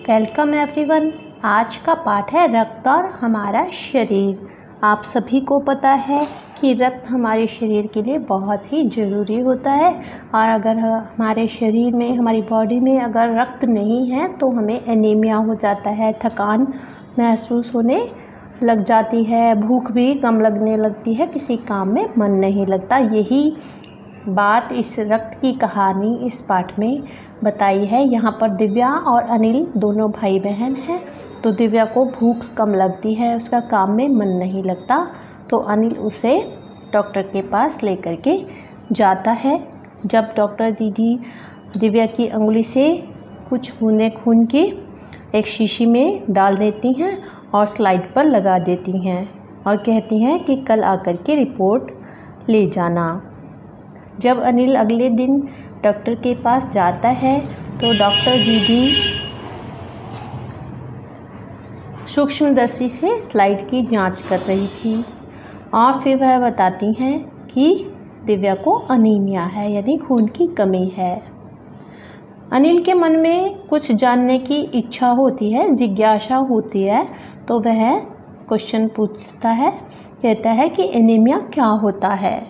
Welcome everyone. आज का पाठ है रक्त और हमारा शरीर। आप सभी को पता है कि रक्त हमारे शरीर के लिए बहुत ही ज़रूरी होता है और अगर हमारे शरीर में, हमारी बॉडी में अगर रक्त नहीं है तो हमें एनीमिया हो जाता है, थकान महसूस होने लग जाती है, भूख भी कम लगने लगती है, किसी काम में मन नहीं लगता। यही बात इस रक्त की कहानी इस पाठ में बताई है। यहाँ पर दिव्या और अनिल दोनों भाई बहन हैं। तो दिव्या को भूख कम लगती है, उसका काम में मन नहीं लगता, तो अनिल उसे डॉक्टर के पास लेकर के जाता है। जब डॉक्टर दीदी दिव्या की अंगुली से कुछ बूंदें खून की एक शीशी में डाल देती हैं और स्लाइड पर लगा देती हैं और कहती हैं कि कल आकर के रिपोर्ट ले जाना। जब अनिल अगले दिन डॉक्टर के पास जाता है तो डॉक्टर दीदी सूक्ष्मदर्शी से स्लाइड की जांच कर रही थी और फिर वह बताती हैं कि दिव्या को अनीमिया है, यानी खून की कमी है। अनिल के मन में कुछ जानने की इच्छा होती है, जिज्ञासा होती है, तो वह क्वेश्चन पूछता है, कहता है कि एनीमिया क्या होता है।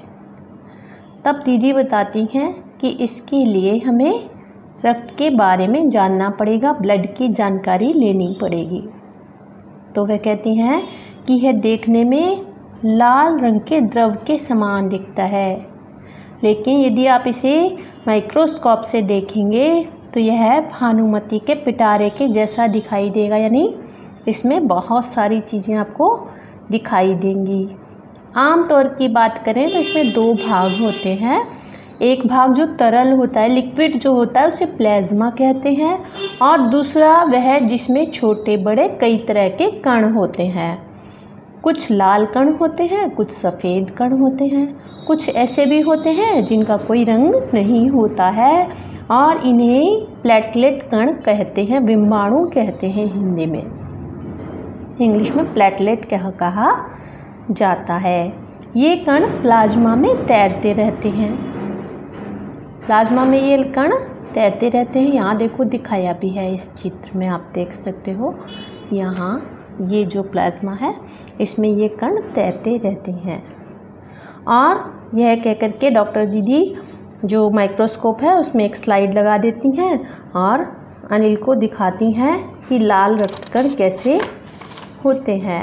तब दीदी बताती हैं कि इसके लिए हमें रक्त के बारे में जानना पड़ेगा, ब्लड की जानकारी लेनी पड़ेगी। तो वह कहती हैं कि यह देखने में लाल रंग के द्रव के समान दिखता है, लेकिन यदि आप इसे माइक्रोस्कोप से देखेंगे तो यह भानुमति के पिटारे के जैसा दिखाई देगा, यानी इसमें बहुत सारी चीज़ें आपको दिखाई देंगी। आम तौर की बात करें तो इसमें दो भाग होते हैं। एक भाग जो तरल होता है, लिक्विड जो होता है, उसे प्लाज्मा कहते हैं, और दूसरा वह जिसमें छोटे बड़े कई तरह के कण होते हैं। कुछ लाल कण होते हैं, कुछ सफ़ेद कण होते हैं, कुछ ऐसे भी होते हैं जिनका कोई रंग नहीं होता है और इन्हें प्लेटलेट कण कहते हैं, विम्बाणु कहते हैं हिंदी में। इंग्लिश में प्लेटलेट कहा जाता है। ये कण प्लाज्मा में तैरते रहते हैं। प्लाज्मा में ये कण तैरते रहते हैं। यहाँ देखो दिखाया भी है इस चित्र में, आप देख सकते हो। यहाँ ये जो प्लाज्मा है इसमें ये कण तैरते रहते हैं। और यह कह कर के डॉक्टर दीदी जो माइक्रोस्कोप है उसमें एक स्लाइड लगा देती हैं और अनिल को दिखाती हैं कि लाल रक्त कण कैसे होते हैं।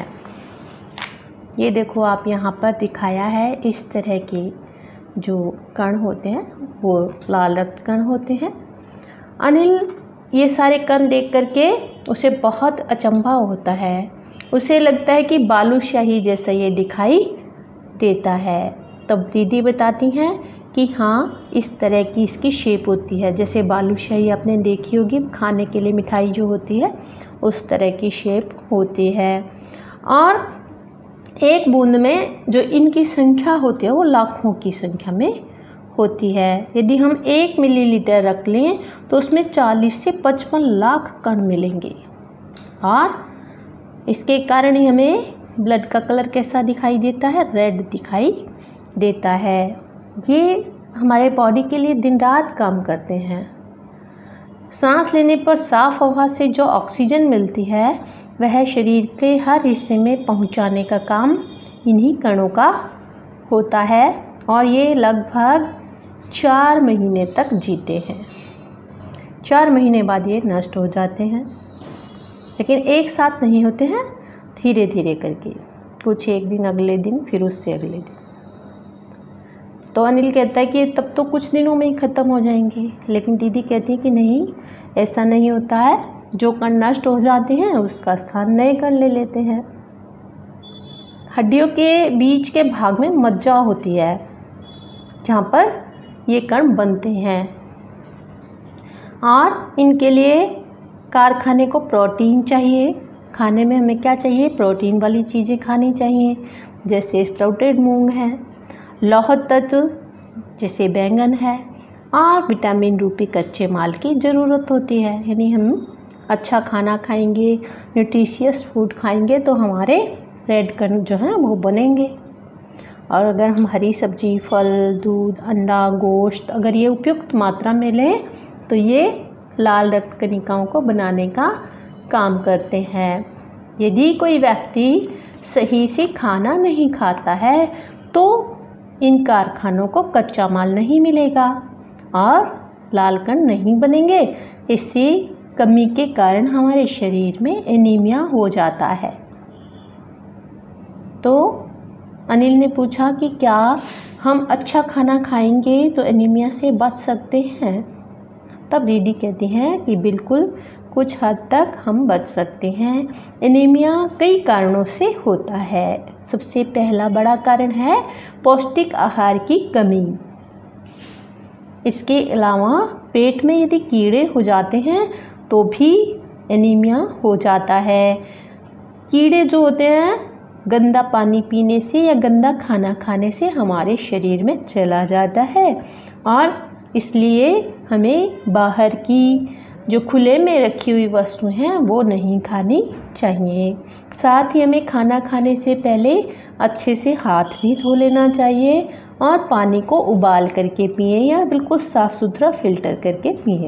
ये देखो आप यहाँ पर दिखाया है, इस तरह के जो कण होते हैं वो लाल रक्त कण होते हैं। अनिल ये सारे कण देख करके उसे बहुत अचंभा होता है, उसे लगता है कि बालूशाही जैसा ये दिखाई देता है। तब दीदी बताती हैं कि हाँ, इस तरह की इसकी शेप होती है, जैसे बालूशाही आपने देखी होगी खाने के लिए मिठाई जो होती है, उस तरह की शेप होती है। और एक बूंद में जो इनकी संख्या होती है वो लाखों की संख्या में होती है। यदि हम 1 मिलीलीटर रख लें तो उसमें 40 से 55 लाख कण मिलेंगे और इसके कारण ही हमें ब्लड का कलर कैसा दिखाई देता है, रेड दिखाई देता है। ये हमारे बॉडी के लिए दिन रात काम करते हैं। सांस लेने पर साफ हवा से जो ऑक्सीजन मिलती है वह शरीर के हर हिस्से में पहुंचाने का काम इन्हीं कणों का होता है और ये लगभग 4 महीने तक जीते हैं। 4 महीने बाद ये नष्ट हो जाते हैं, लेकिन एक साथ नहीं होते हैं, धीरे धीरे करके, कुछ एक दिन, अगले दिन, फिर उससे अगले दिन। तो अनिल कहता है कि तब तो कुछ दिनों में ही ख़त्म हो जाएंगे, लेकिन दीदी कहती है कि नहीं, ऐसा नहीं होता है। जो कण नष्ट हो जाते हैं उसका स्थान नए कण ले लेते हैं। हड्डियों के बीच के भाग में मज्जा होती है जहाँ पर ये कण बनते हैं और इनके लिए कारखाने को प्रोटीन चाहिए। खाने में हमें क्या चाहिए, प्रोटीन वाली चीज़ें खानी चाहिए, जैसे स्प्राउटेड मूंग है, लौह तत्व जैसे बैंगन है, और विटामिन रूपी कच्चे माल की ज़रूरत होती है। यानी हम अच्छा खाना खाएंगे, न्यूट्रिशियस फूड खाएंगे तो हमारे रेड कण जो हैं वो बनेंगे। और अगर हम हरी सब्जी, फल, दूध, अंडा, गोश्त अगर ये उपयुक्त मात्रा में लें तो ये लाल रक्त कणिकाओं को बनाने का काम करते हैं। यदि कोई व्यक्ति सही से खाना नहीं खाता है तो इन कारखानों को कच्चा माल नहीं मिलेगा और लाल कण नहीं बनेंगे। इससे कमी के कारण हमारे शरीर में एनीमिया हो जाता है। तो अनिल ने पूछा कि क्या हम अच्छा खाना खाएंगे तो एनीमिया से बच सकते हैं? तब दीदी कहती हैं कि बिल्कुल, कुछ हद तक हम बच सकते हैं। एनीमिया कई कारणों से होता है। सबसे पहला बड़ा कारण है पौष्टिक आहार की कमी। इसके अलावा पेट में यदि कीड़े हो जाते हैं तो भी एनीमिया हो जाता है। कीड़े जो होते हैं गंदा पानी पीने से या गंदा खाना खाने से हमारे शरीर में चला जाता है और इसलिए हमें बाहर की जो खुले में रखी हुई वस्तु हैं वो नहीं खानी चाहिए। साथ ही हमें खाना खाने से पहले अच्छे से हाथ भी धो लेना चाहिए और पानी को उबाल करके पिएं या बिल्कुल साफ़ सुथरा फिल्टर करके पिएं।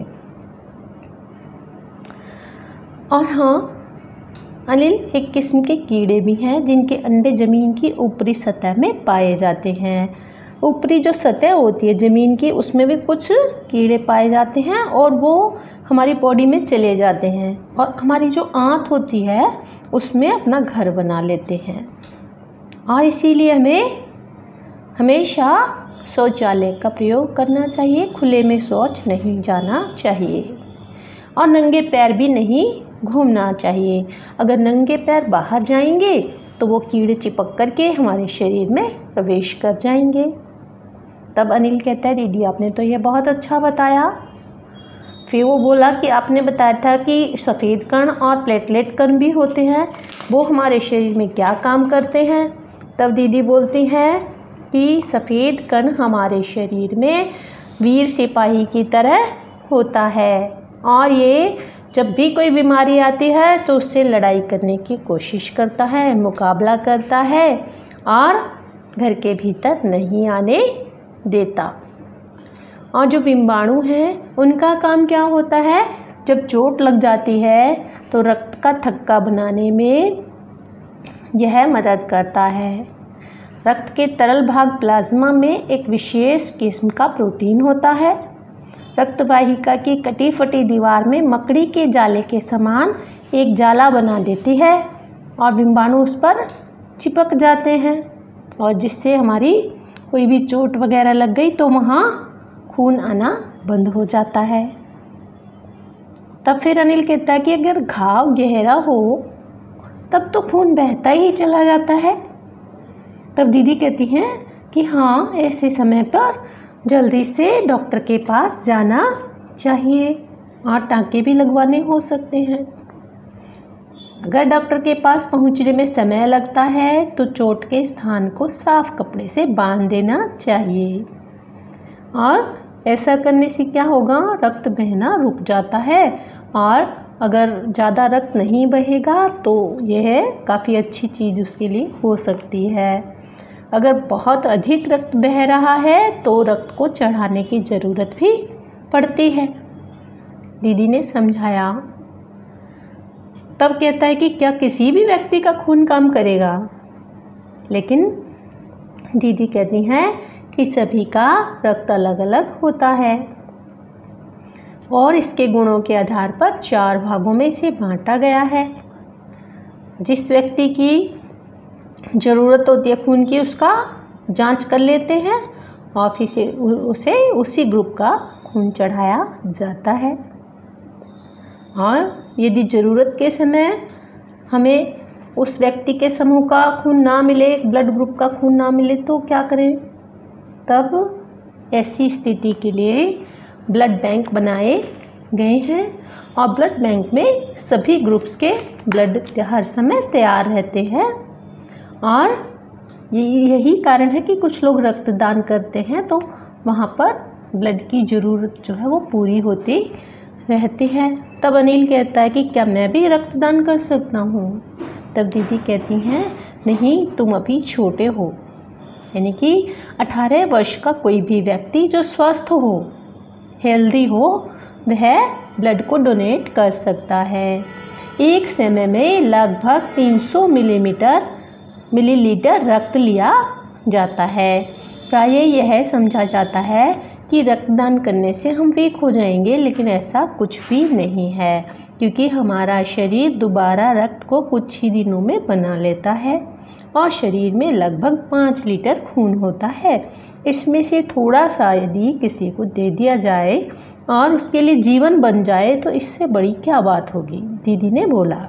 और हाँ, अनिल, एक किस्म के कीड़े भी हैं जिनके अंडे ज़मीन की ऊपरी सतह में पाए जाते हैं। ऊपरी जो सतह होती है ज़मीन की, उसमें भी कुछ कीड़े पाए जाते हैं और वो हमारी बॉडी में चले जाते हैं और हमारी जो आंत होती है उसमें अपना घर बना लेते हैं। और इसीलिए हमें हमेशा शौचालय का प्रयोग करना चाहिए। खुले में शौच नहीं जाना चाहिए और नंगे पैर भी नहीं घूमना चाहिए। अगर नंगे पैर बाहर जाएंगे तो वो कीड़े चिपक करके हमारे शरीर में प्रवेश कर जाएंगे। तब अनिल कहता है, दीदी आपने तो ये बहुत अच्छा बताया। फिर वो बोला कि आपने बताया था कि सफ़ेद कण और प्लेटलेट कण भी होते हैं, वो हमारे शरीर में क्या काम करते हैं? तब दीदी बोलती हैं कि सफ़ेद कण हमारे शरीर में वीर सिपाही की तरह होता है और ये जब भी कोई बीमारी आती है तो उससे लड़ाई करने की कोशिश करता है, मुकाबला करता है और घर के भीतर नहीं आने देता। और जो विषाणु हैं उनका काम क्या होता है? जब चोट लग जाती है तो रक्त का थक्का बनाने में यह मदद करता है। रक्त के तरल भाग प्लाज्मा में एक विशेष किस्म का प्रोटीन होता है। रक्त वाहिका की कटी फटी दीवार में मकड़ी के जाले के समान एक जाला बना देती है और विषाणु उस पर चिपक जाते हैं और जिससे हमारी कोई भी चोट वगैरह लग गई तो वहाँ खून आना बंद हो जाता है। तब फिर अनिल कहता है कि अगर घाव गहरा हो तब तो खून बहता ही चला जाता है। तब दीदी कहती हैं कि हाँ, ऐसे समय पर जल्दी से डॉक्टर के पास जाना चाहिए और टाँके भी लगवाने हो सकते हैं। अगर डॉक्टर के पास पहुंचने में समय लगता है तो चोट के स्थान को साफ कपड़े से बांध देना चाहिए और ऐसा करने से क्या होगा? रक्त बहना रुक जाता है और अगर ज़्यादा रक्त नहीं बहेगा तो यह काफ़ी अच्छी चीज़ उसके लिए हो सकती है। अगर बहुत अधिक रक्त बह रहा है तो रक्त को चढ़ाने की ज़रूरत भी पड़ती है, दीदी ने समझाया। तब कहता है कि क्या किसी भी व्यक्ति का खून कम करेगा? लेकिन दीदी कहती हैं कि सभी का रक्त अलग अलग होता है और इसके गुणों के आधार पर 4 भागों में इसे बांटा गया है। जिस व्यक्ति की ज़रूरत होती है खून की उसका जांच कर लेते हैं और फिर उसे उसी ग्रुप का खून चढ़ाया जाता है। और यदि ज़रूरत के समय हमें उस व्यक्ति के समूह का खून ना मिले, ब्लड ग्रुप का खून ना मिले तो क्या करें? तब ऐसी स्थिति के लिए ब्लड बैंक बनाए गए हैं और ब्लड बैंक में सभी ग्रुप्स के ब्लड हर समय तैयार रहते हैं। और यही कारण है कि कुछ लोग रक्तदान करते हैं तो वहाँ पर ब्लड की ज़रूरत जो है वो पूरी होती रहती है। तब अनिल कहता है कि क्या मैं भी रक्तदान कर सकता हूँ? तब दीदी कहती हैं नहीं, तुम अभी छोटे हो, यानी कि 18 वर्ष का कोई भी व्यक्ति जो स्वस्थ हो, हेल्दी हो, वह ब्लड को डोनेट कर सकता है। एक समय में लगभग 300 मिलीलीटर रक्त लिया जाता है। प्रायः यह समझा जाता है कि रक्तदान करने से हम वीक हो जाएंगे, लेकिन ऐसा कुछ भी नहीं है, क्योंकि हमारा शरीर दोबारा रक्त को कुछ ही दिनों में बना लेता है और शरीर में लगभग 5 लीटर खून होता है। इसमें से थोड़ा सा यदि किसी को दे दिया जाए और उसके लिए जीवन बन जाए तो इससे बड़ी क्या बात होगी, दीदी ने बोला।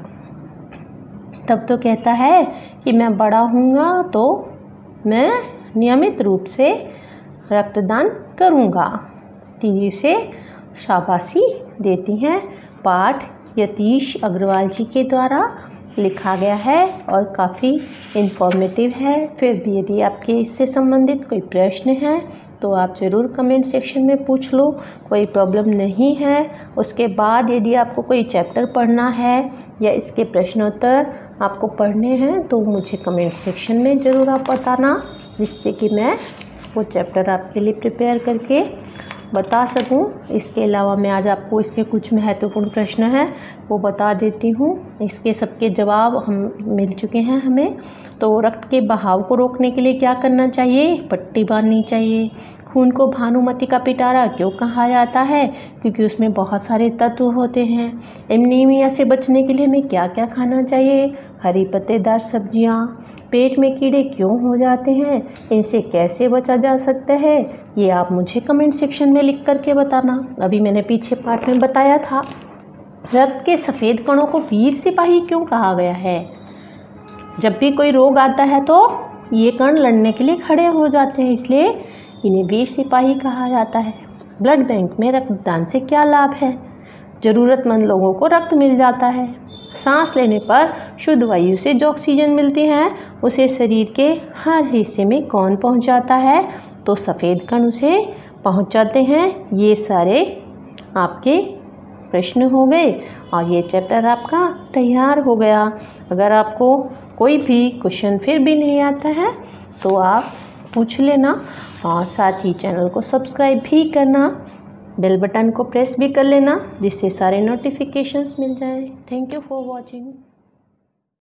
तब तो कहता है कि मैं बड़ा हूँगा तो मैं नियमित रूप से रक्तदान करूँगा। दीदी उसे शाबाशी देती हैं। पाठ यतीश अग्रवाल जी के द्वारा लिखा गया है और काफ़ी इन्फॉर्मेटिव है। फिर भी यदि आपके इससे संबंधित कोई प्रश्न है तो आप ज़रूर कमेंट सेक्शन में पूछ लो, कोई प्रॉब्लम नहीं है। उसके बाद यदि आपको कोई चैप्टर पढ़ना है या इसके प्रश्नोत्तर आपको पढ़ने हैं तो मुझे कमेंट सेक्शन में ज़रूर आप बताना, जिससे कि मैं वो चैप्टर आपके लिए प्रिपेयर करके बता सकूं। इसके अलावा मैं आज आपको इसके कुछ महत्वपूर्ण प्रश्न हैं वो बता देती हूँ। इसके सबके जवाब हम मिल चुके हैं हमें। तो रक्त के बहाव को रोकने के लिए क्या करना चाहिए? पट्टी बांधनी चाहिए। खून को भानुमति का पिटारा क्यों कहा जाता है? क्योंकि उसमें बहुत सारे तत्व होते हैं। एनीमिया से बचने के लिए हमें क्या क्या खाना चाहिए? हरी पत्तेदार सब्जियां। पेट में कीड़े क्यों हो जाते हैं? इनसे कैसे बचा जा सकता है? ये आप मुझे कमेंट सेक्शन में लिख करके बताना। अभी मैंने पीछे पार्ट में बताया था। रक्त के सफ़ेद कणों को वीर सिपाही क्यों कहा गया है? जब भी कोई रोग आता है तो ये कण लड़ने के लिए खड़े हो जाते हैं, इसलिए इन्हें वीर सिपाही कहा जाता है। ब्लड बैंक में रक्तदान से क्या लाभ है? ज़रूरतमंद लोगों को रक्त मिल जाता है। सांस लेने पर शुद्ध वायु से जो ऑक्सीजन मिलती है उसे शरीर के हर हिस्से में कौन पहुंचाता है? तो सफ़ेद कण उसे पहुंचाते हैं। ये सारे आपके प्रश्न हो गए और ये चैप्टर आपका तैयार हो गया। अगर आपको कोई भी क्वेश्चन फिर भी नहीं आता है तो आप पूछ लेना और साथ ही चैनल को सब्सक्राइब भी करना, बेल बटन को प्रेस भी कर लेना, जिससे सारे नोटिफिकेशंस मिल जाए। Thank you for watching.